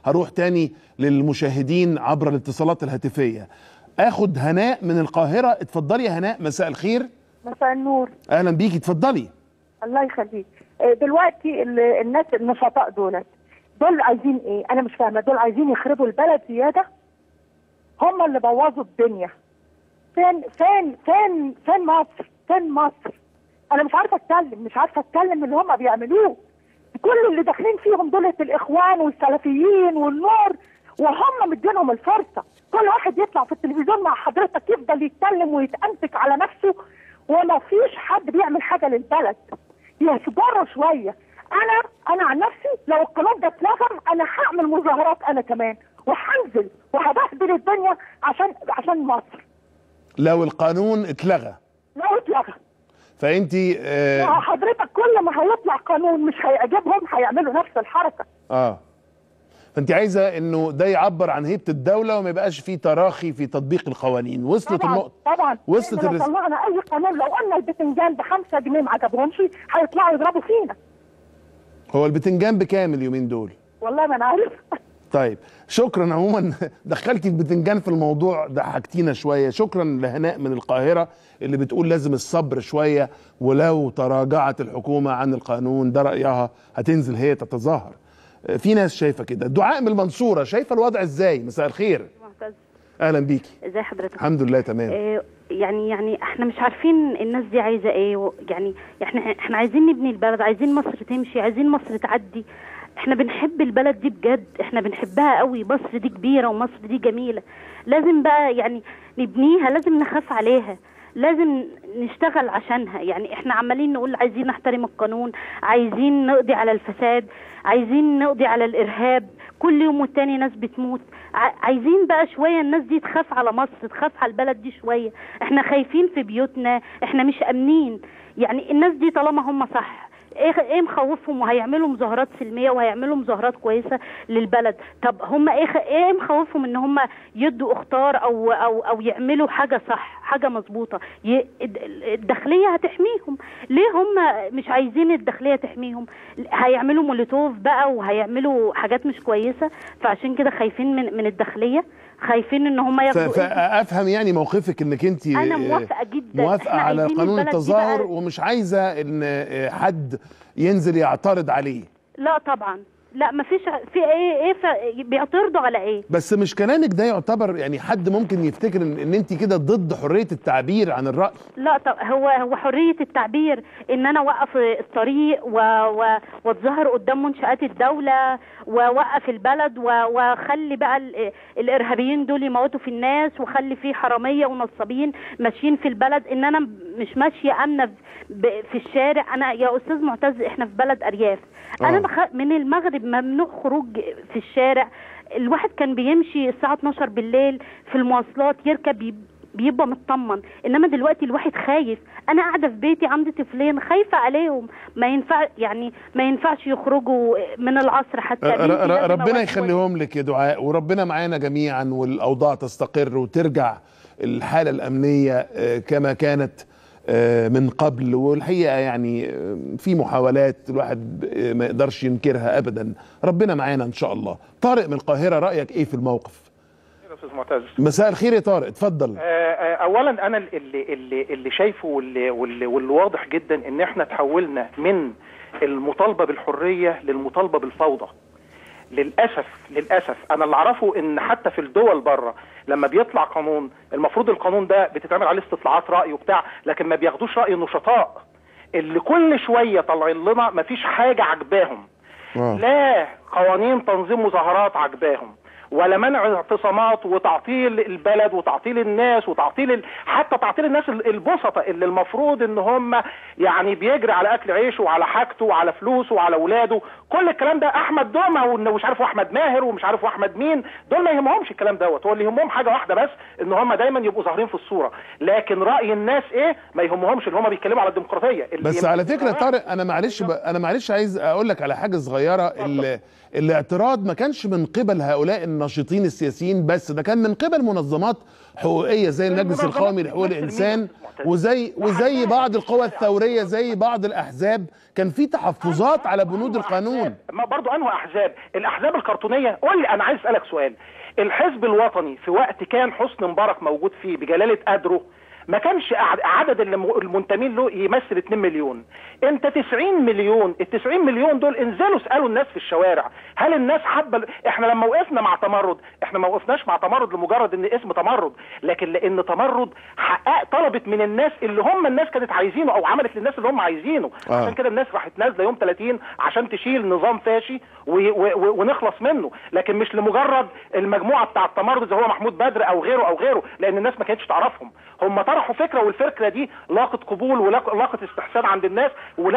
هروح تاني للمشاهدين عبر الاتصالات الهاتفيه. اخد هناء من القاهره. اتفضلي يا هناء، مساء الخير. مساء النور. اهلا بيكي، اتفضلي. الله يخليك. دلوقتي الناس النشطاء دول عايزين ايه؟ انا مش فاهمه. دول عايزين يخربوا البلد زياده، هم اللي بوظوا الدنيا. فين مصر؟ فين مصر؟ انا مش عارفه اتكلم اللي هم بيعملوه. كل اللي داخلين فيهم دول الاخوان والسلفيين والنور، وهم مدينهم الفرصه. كل واحد يطلع في التلفزيون مع حضرتك يفضل يتكلم ويتأنتك على نفسه، وما فيش حد بيعمل حاجه للبلد. يصبروا شويه. انا عن نفسي لو القانون ده اتلغى انا هعمل مظاهرات انا كمان، وهنزل وهبهدل الدنيا عشان مصر. لو القانون اتلغى فانتي حضرتك كل ما هيطلع قانون مش هيعجبهم هيعملوا نفس الحركه. فانت عايزه انه ده يعبر عن هيبه الدوله وما يبقاش فيه تراخي في تطبيق القوانين. وصلت النقطه؟ طبعا. وصلت لو طلعنا اي قانون، لو قلنا البتنجان ب5 جنيه ما عجبهمش هيطلعوا يضربوا فينا. هو البتنجان بكام اليومين دول؟ والله ما انا عارف. طيب شكرا. عموما دخلتي البتنجان في الموضوع، ضحكتينا شويه. شكرا لهناء من القاهره اللي بتقول لازم الصبر شويه، ولو تراجعت الحكومه عن القانون ده رايها هتنزل هي تتظاهر. في ناس شايفه كده. دعاء من المنصوره، شايفه الوضع ازاي؟ مساء الخير. معتز، اهلا بيكي. ازي حضرتك؟ الحمد لله تمام. يعني احنا مش عارفين الناس دي عايزه ايه. يعني احنا عايزين نبني البلد، عايزين مصر تمشي، عايزين مصر تعدي. احنا بنحب البلد دي بجد، احنا بنحبها قوي. مصر دي كبيره ومصر دي جميله. لازم بقى يعني نبنيها، لازم نخاف عليها، لازم نشتغل عشانها. يعني احنا عمالين نقول عايزين نحترم القانون، عايزين نقضي على الفساد، عايزين نقضي على الارهاب. كل يوم والتاني ناس بتموت. عايزين بقى شويه الناس دي تخاف على مصر، تخاف على البلد دي شويه. احنا خايفين في بيوتنا، احنا مش امنين. يعني الناس دي طالما هم صح، ايه مخوفهم؟ وهيعملوا مظاهرات سلميه وهيعملوا مظاهرات كويسه للبلد. طب هم ايه مخوفهم ان هم يدوا اخطار او يعملوا حاجه صح، حاجه مظبوطه؟ الداخليه هتحميهم. ليه هم مش عايزين الداخليه تحميهم؟ هيعملوا مولوتوف بقى وهيعملوا حاجات مش كويسه، فعشان كده خايفين من الداخليه، خايفين ان هم ياخدوا. فافهم يعني موقفك انك انت انا موافقه جدا، موافقه على قانون التظاهر ومش عايزه ان حد ينزل يعترض عليه. لا طبعا، لا مفيش. في ايه بيعترضوا على ايه؟ بس مش كلامك ده يعتبر يعني حد ممكن يفتكر ان انت كده ضد حريه التعبير عن الراي. لا طب هو حريه التعبير ان انا اوقف الطريق واتظاهر قدام منشآت الدوله واوقف البلد واخلي بقى الارهابيين دول يموتوا في الناس، واخلي في حراميه ونصابين ماشيين في البلد. ان انا مش ماشيه امنه في الشارع. انا يا استاذ معتز احنا في بلد ارياف. انا من المغرب ممنوع خروج في الشارع. الواحد كان بيمشي الساعه 12 بالليل في المواصلات يركب بيبقى مطمن. انما دلوقتي الواحد خايف. انا قاعده في بيتي عندي طفلين خايفه عليهم. ما ينفعش يخرجوا من العصر حتى. ربنا يخليهم لك يا دعاء، وربنا معانا جميعا والاوضاع تستقر وترجع الحاله الامنيه كما كانت من قبل. والحقيقه يعني في محاولات الواحد ما يقدرش ينكرها ابدا. ربنا معانا ان شاء الله. طارق من القاهره، رايك ايه في الموقف؟ استاذ معتز، مساء الخير يا طارق، اتفضل. اولا انا اللي شايفه واللي واضح جدا ان احنا تحولنا من المطالبه بالحريه للمطالبه بالفوضى. للاسف انا اللي اعرفه ان حتى في الدول بره لما بيطلع قانون المفروض القانون ده بتتعمل عليه استطلاعات راي وبتاع، لكن ما بياخدوش راي النشطاء اللي كل شويه طالعين لنا ما فيش حاجه عجباهم. لا قوانين تنظيم مظاهرات عجباهم، ولا منع اعتصامات وتعطيل البلد وتعطيل الناس وتعطيل حتى تعطيل الناس البسطة اللي المفروض ان هم يعني بيجري على اكل عيشه وعلى حاجته وعلى فلوسه وعلى اولاده. كل الكلام ده احمد دومه ومش عارف احمد ماهر ومش عارف احمد مين، دول ما يهمهمش الكلام دوت. هو اللي يهمهم حاجه واحده بس، ان هم دايما يبقوا ظاهرين في الصوره، لكن راي الناس ايه ما يهمهمش. اللي هم بيتكلموا على الديمقراطيه. بس على فكره طارق انا معلش عايز اقول لك على حاجه صغيره. الاعتراض ما كانش من قبل هؤلاء الناشطين السياسيين بس، ده كان من قبل منظمات حقوقيه زي المجلس القومي لحقوق الانسان وزي بعض القوى الثوريه زي بعض الاحزاب، كان في تحفظات على بنود القانون. ما برضو انه الاحزاب الكرتونيه. قول لي، انا عايز اسالك سؤال، الحزب الوطني في وقت كان حسني مبارك موجود فيه بجلاله قدره ما كانش عدد المنتمين له يمثل 2 مليون. انت 90 مليون، ال 90 مليون دول انزلوا اسالوا الناس في الشوارع، هل الناس حابه؟ احنا لما وقفنا مع تمرد، احنا ما وقفناش مع تمرد لمجرد ان اسم تمرد، لكن لان تمرد طلبت من الناس اللي هم الناس كانت عايزينه، او عملت للناس اللي هم عايزينه. عشان كده الناس راحت نازله يوم 30 عشان تشيل نظام فاشي ونخلص منه، لكن مش لمجرد المجموعه بتاع التمرد زي هو محمود بدر او غيره، لان الناس ما كانتش تعرفهم. هم طرحوا فكره، والفكره دي لاقت قبول ولاقت استحسان عند الناس،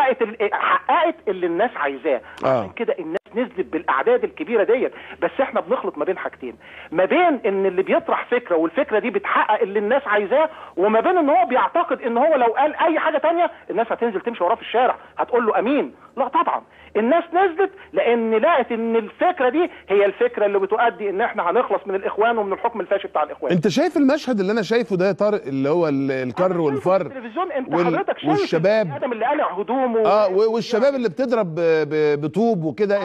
حققت اللي الناس عايزاه. عشان كده الناس نزلت بالاعداد الكبيره ديت. بس احنا بنخلط ما بين حاجتين، ما بين ان اللي بيطرح فكره والفكره دي بتحقق اللي الناس عايزاه، وما بين ان هو بيعتقد ان هو لو قال اي حاجه تانية الناس هتنزل تمشي وراه في الشارع هتقول له امين. لا طبعا، الناس نزلت لان لقت ان الفكره دي هي الفكره اللي بتؤدي ان احنا هنخلص من الاخوان ومن الحكم الفاشي بتاع الاخوان. انت شايف المشهد اللي انا شايفه ده يا طارق، اللي هو الكر والفر التلفزيون؟ انت حضرتك شايف والشباب ادم اللي قالع هدومه والشباب اللي بتضرب بطوب وكده.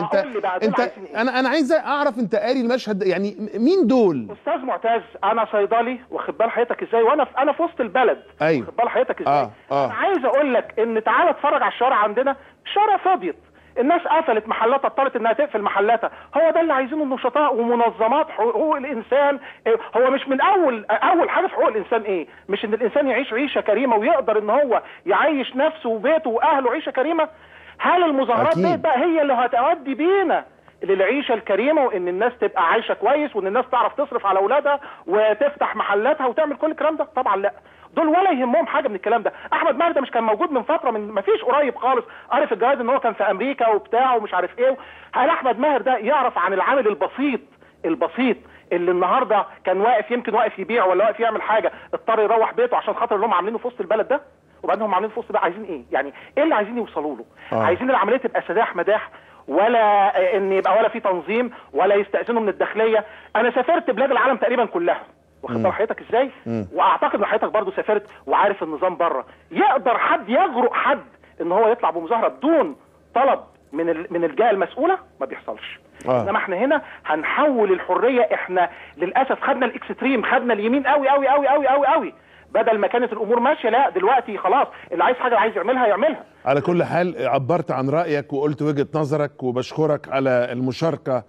انا عايز اعرف، انت قاري المشهد ده يعني مين دول؟ استاذ معتز، انا صيدلي، واخد بال حضرتك ازاي، وانا في وسط البلد. ايوه واخد بال حضرتك ازاي. انا عايز اقول لك ان تعالى اتفرج على الشوارع عندنا، الشوارع فضيت، الناس قفلت محلاتها، اضطرت انها تقفل محلاتها. هو ده اللي عايزينه النشطاء ومنظمات حقوق الانسان. هو مش من اول حاجه في حقوق الانسان ايه؟ مش ان الانسان يعيش عيشه كريمه ويقدر ان هو يعيش نفسه وبيته واهله عيشه كريمه؟ هل المظاهرات دي بقى هي اللي هتؤدي بينا للعيشه الكريمه، وان الناس تبقى عايشه كويس، وان الناس تعرف تصرف على اولادها وتفتح محلاتها وتعمل كل الكلام ده؟ طبعا لا، دول ولا يهمهم حاجه من الكلام ده. احمد ماهر ده مش كان موجود من فتره، من ما فيش قريب خالص، عارف الجرايد ان هو كان في امريكا وبتاع ومش عارف ايه. هل احمد ماهر ده يعرف عن العامل البسيط اللي النهارده كان يمكن واقف يبيع ولا واقف يعمل حاجه، اضطر يروح بيته عشان خاطر اللي هم عاملينه في وسط البلد ده؟ وبعدين هم عاملينه في وسط ده عايزين ايه؟ يعني ايه اللي عايزين يوصلوا له؟ عايزين العمليه تبقى سداح مداح، ولا ان يبقى ولا في تنظيم، ولا يستأذنوا من الداخليه؟ انا سافرت بلاد العالم تقريبا كلها، واخد بال حضرتك ازاي؟ واعتقد ان حضرتك برضه سافرت وعارف النظام بره. يقدر حد يجرؤ حد ان هو يطلع بمظاهره بدون طلب من الجهه المسؤوله؟ ما بيحصلش. انما احنا هنا هنحول الحريه. احنا للاسف خدنا الاكستريم، خدنا اليمين قوي قوي قوي قوي قوي قوي، بدل ما كانت الامور ماشيه. لا دلوقتي خلاص، اللي عايز حاجه عايز يعملها. على كل حال عبرت عن رايك وقلت وجهه نظرك، وبشكرك على المشاركه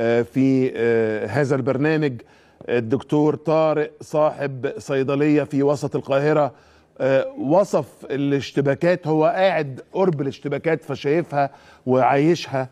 في هذا البرنامج. الدكتور طارق صاحب صيدليه في وسط القاهره وصف الاشتباكات، هو قاعد قرب الاشتباكات فشايفها وعايشها،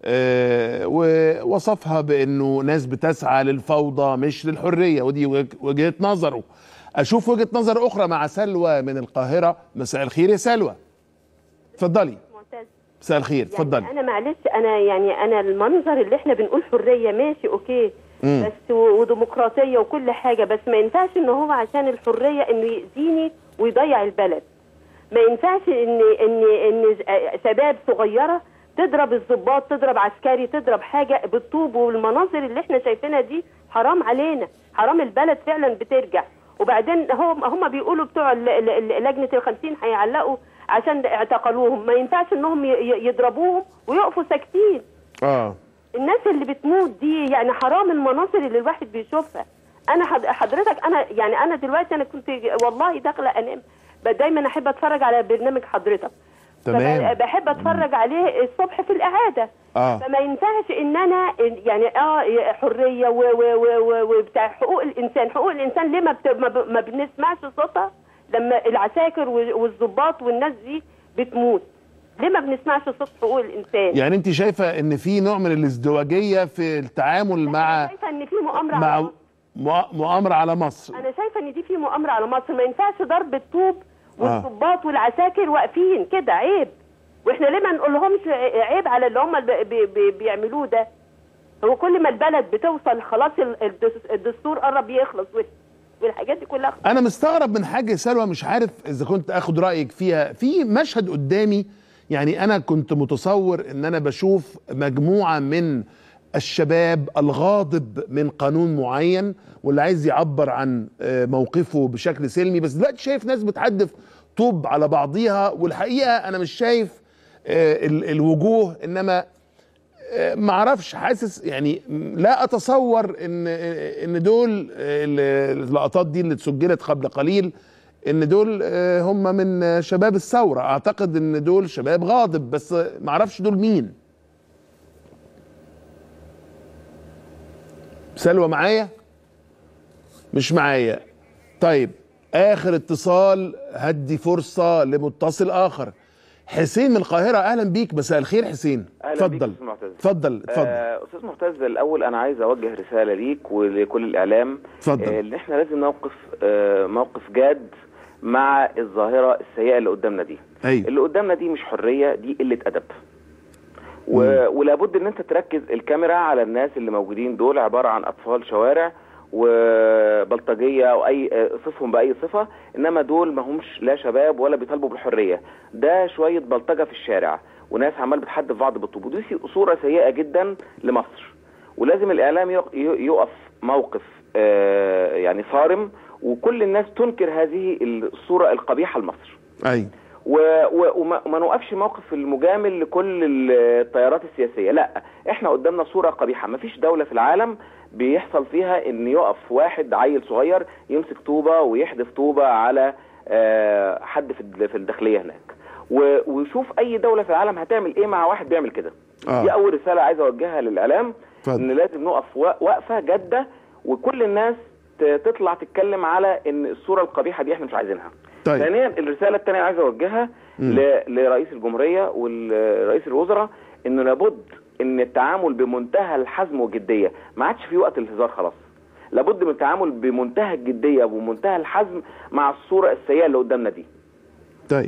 ووصفها بانه ناس بتسعى للفوضى مش للحريه، ودي وجهه نظره. اشوف وجهه نظر اخرى مع سلوى من القاهره. مساء الخير يا سلوى، اتفضلي. مساء الخير، اتفضلي. انا معلش، انا المنظر اللي احنا بنقول حريه ماشي اوكي، بس وديمقراطيه وكل حاجه، بس ما ينفعش ان هو عشان الحريه انه يأذيني ويضيع البلد. ما ينفعش ان شباب صغيره تضرب الضباط، تضرب عسكري، تضرب حاجه بالطوب، والمناظر اللي احنا شايفينها دي حرام علينا، حرام. البلد فعلا بترجع. وبعدين هم بيقولوا بتوع لجنه ال50 هيعلقوا عشان اعتقلوهم. ما ينفعش انهم يضربوهم ويقفوا ساكتين. الناس اللي بتموت دي يعني حرام المناظر اللي الواحد بيشوفها. انا حضرتك، انا دلوقتي انا كنت والله داخله انام، دايما احب اتفرج على برنامج حضرتك. تمام. بحب اتفرج عليه الصبح في القعاده. فما ينفعش ان انا يعني حريه وبتاع حقوق الانسان ليه ما بنسمعش صوتها لما العساكر والضباط والناس دي بتموت؟ ليه ما بنسمعش صوت حقوق الانسان؟ يعني انت شايفه ان في نوع من الازدواجيه في التعامل مع، شايفه ان في مؤامره مع مؤامره على مصر؟ انا شايفه ان دي في مؤامره على مصر. ما ينفعش ضرب الطوب والضباط والعساكر واقفين كده، عيب. واحنا ليه ما نقولهمش عيب على اللي هم بيعملوه ده؟ هو كل ما البلد بتوصل خلاص الدستور قرب يخلص والحاجات دي كلها. انا مستغرب من حاجه سلوى، مش عارف اذا كنت اخد رايك فيها. في مشهد قدامي، يعني انا كنت متصور ان انا بشوف مجموعه من الشباب الغاضب من قانون معين واللي عايز يعبر عن موقفه بشكل سلمي. بس دلوقتي شايف ناس بتحدف طوب على بعضيها، والحقيقة أنا مش شايف الوجوه، إنما معرفش، حاسس يعني لا أتصور إن دول اللقطات دي اللي اتسجلت قبل قليل إن دول هم من شباب الثورة. أعتقد إن دول شباب غاضب، بس معرفش دول مين. سلوى معايا؟ مش معايا. طيب آخر اتصال، هدي فرصة لمتصل آخر. حسين من القاهرة، أهلا بيك. مساء الخير حسين. اتفضل اتفضل. أستاذ معتز، الأول أنا عايز أوجه رسالة ليك ولكل الإعلام إن إحنا لازم نوقف موقف جاد مع الظاهرة السيئة اللي قدامنا دي. أيوة. اللي قدامنا دي مش حرية، دي قلة أدب. ولابد ان انت تركز الكاميرا على الناس اللي موجودين دول، عبارة عن اطفال شوارع وبلطجية او اي صفهم باي صفة، انما دول ما همش لا شباب ولا بيطالبوا بالحرية، ده شوية بلطجة في الشارع وناس عمال بتحدف بعض بالطوب، ودي صورة سيئة جدا لمصر. ولازم الاعلام يقف موقف يعني صارم، وكل الناس تنكر هذه الصورة القبيحة لمصر. ايوه. وما نوقفش موقف المجامل لكل التيارات السياسية، لا، احنا قدامنا صورة قبيحة. ما فيش دولة في العالم بيحصل فيها ان يقف واحد عيل صغير يمسك طوبة ويحدف طوبة على حد في الداخلية هناك، وشوف اي دولة في العالم هتعمل ايه مع واحد بيعمل كده. دي اول رسالة عايز اوجهها للاعلام، ان لازم نقف وقفة جادة، وكل الناس تطلع تتكلم على ان الصورة القبيحة دي احنا مش عايزينها. طيب. ثانيا الرسالة الثانية عايز اوجهها لرئيس الجمهورية ورئيس الوزراء، انه لابد ان التعامل بمنتهى الحزم والجدية، ما عادش في وقت الهزار خلاص، لابد من التعامل بمنتهى الجدية ومنتهى الحزم مع الصورة السيئة اللي قدامنا دي. طيب.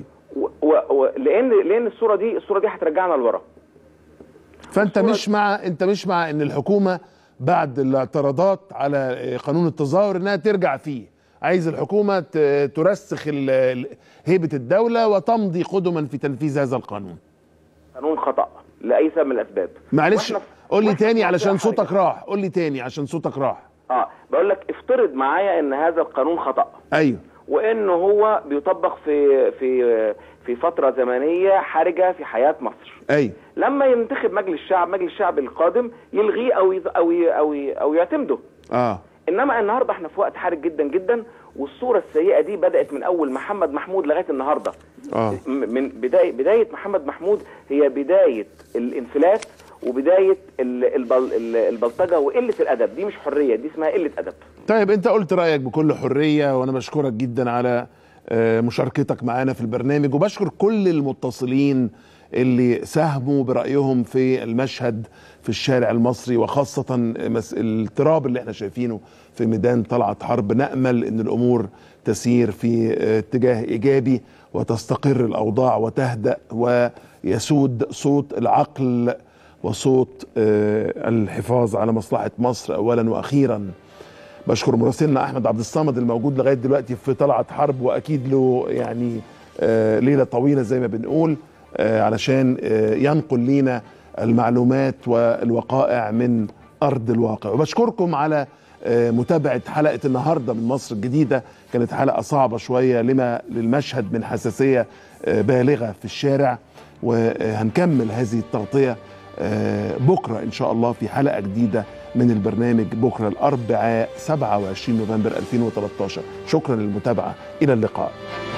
لان الصورة دي هترجعنا لورا. فانت مش مع ان الحكومة بعد الاعتراضات على قانون التظاهر انها ترجع فيه، عايز الحكومة ترسخ هيبة الدولة وتمضي قدما في تنفيذ هذا القانون. قانون خطأ لأي سبب من الأسباب. معلش قول لي تاني علشان صوتك راح، قول لي تاني عشان صوتك راح. بقول لك افترض معايا ان هذا القانون خطأ. ايوه. وانه هو بيطبق في فترة زمنية حرجة في حياة مصر. ايوه. لما ينتخب مجلس الشعب القادم يلغيه او يعتمده. انما النهارده احنا في وقت حرج جدا جدا، والصورة السيئة دي بدأت من اول محمد محمود لغاية النهارده. من بداية محمد محمود هي بداية الانفلات وبداية البلطجة وقلة الأدب. دي مش حرية، دي اسمها قلة أدب. طيب أنت قلت رأيك بكل حرية، وأنا بشكرك جدا على مشاركتك معانا في البرنامج، وبشكر كل المتصلين اللي ساهموا برأيهم في المشهد في الشارع المصري، وخاصة الاضطراب اللي احنا شايفينه في ميدان طلعت حرب. نأمل ان الأمور تسير في اتجاه إيجابي وتستقر الأوضاع وتهدأ ويسود صوت العقل وصوت الحفاظ على مصلحة مصر أولا وأخيرا. بشكر مراسلنا أحمد عبد الصمد الموجود لغاية دلوقتي في طلعت حرب، وأكيد له يعني ليلة طويلة زي ما بنقول علشان ينقل لينا المعلومات والوقائع من أرض الواقع. وبشكركم على متابعة حلقة النهاردة من مصر الجديدة. كانت حلقة صعبة شوية للمشهد من حساسية بالغة في الشارع، وهنكمل هذه التغطية بكرة إن شاء الله في حلقة جديدة من البرنامج، بكرة الأربعاء 27 نوفمبر 2013. شكرا للمتابعة، إلى اللقاء.